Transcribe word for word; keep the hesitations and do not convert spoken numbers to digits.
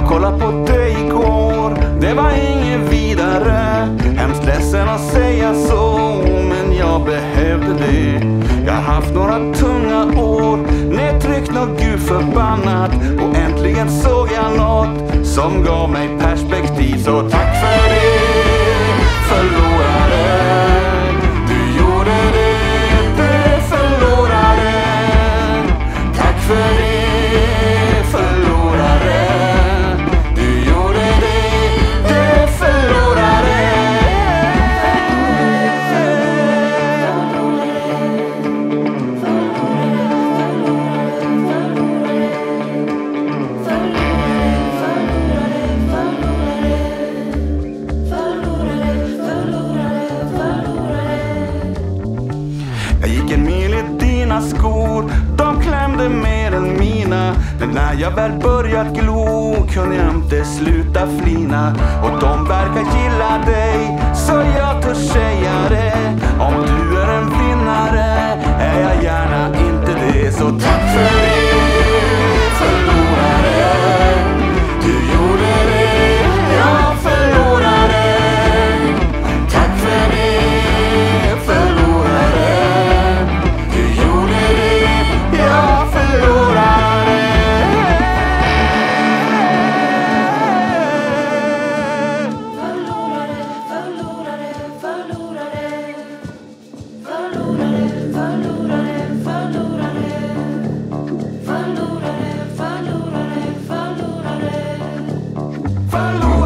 kollade på dig igår, det var inget vidare. Hemskt ledsen att säga så, men jag behövde det. Jag har haft några tunga år, nedtryckt något gud förbannat. Och äntligen såg jag något som gav mig perspektiv. Så tack för det, förlorare. Du gjorde det, det förlorare. Tack för det, förlorare. Du gjorde det, det förlorare. Jag gick en mil i dina skor, de klämde mer än mina. Men när jag väl börjat glo kunde jag inte sluta flina. Och de verkar gilla dig, så jag törs säga det. Om du är en vinnare är jag gärna inte det. Så tack för det, förlorare. Du gjorde det, jag förlorade. Tack för det, förlorare. Du gjorde det, jag förlorade. Förlorare, förlorare, förlorare. Förlorare, förlorare, förlorare. Förlorare, förlorare, förlorare. Förlorare.